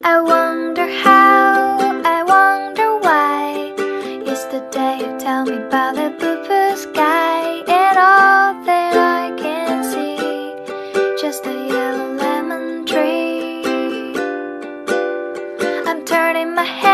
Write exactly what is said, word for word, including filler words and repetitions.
I wonder how, I wonder why. Yesterday you tell me about the blue, blue sky, and all that I can see, just a yellow lemon tree. I'm turning my head